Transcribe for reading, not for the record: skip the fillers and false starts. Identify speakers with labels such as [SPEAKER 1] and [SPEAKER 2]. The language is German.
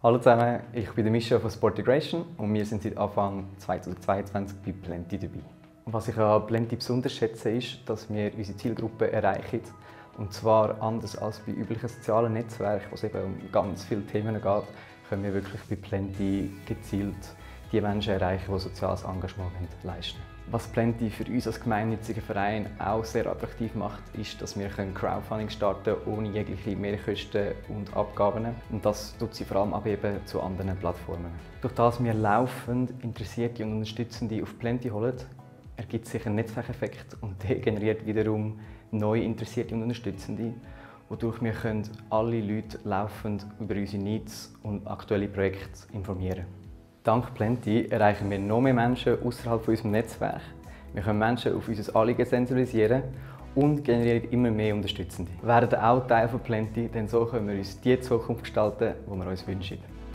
[SPEAKER 1] Hallo zusammen, ich bin der Mischa von Sportigration und wir sind seit Anfang 2022 bei Plenty dabei. Was ich an Plenty besonders schätze, ist, dass wir unsere Zielgruppe erreichen. Und zwar anders als bei üblichen sozialen Netzwerken, wo es eben um ganz viele Themen geht, können wir wirklich bei Plenty gezielt die Menschen erreichen, die soziales Engagement leisten wollen. Was Plenty für uns als gemeinnütziger Verein auch sehr attraktiv macht, ist, dass wir Crowdfunding starten können, ohne jegliche Mehrkosten und Abgaben. Und das tut sie vor allem abheben zu anderen Plattformen. Durch das wir laufend Interessierte und Unterstützende auf Plenty holen, ergibt sich ein Netzwerkeffekt und der generiert wiederum neue Interessierte und Unterstützende, wodurch wir alle Leute laufend über unsere Needs und aktuelle Projekte informieren. Dank Plenty erreichen wir noch mehr Menschen außerhalb unserem Netzwerk. Wir können Menschen auf unser Anliegen sensibilisieren und generieren immer mehr Unterstützende. Wir werden auch Teil von Plenty, denn so können wir uns die Zukunft gestalten, die wir uns wünschen.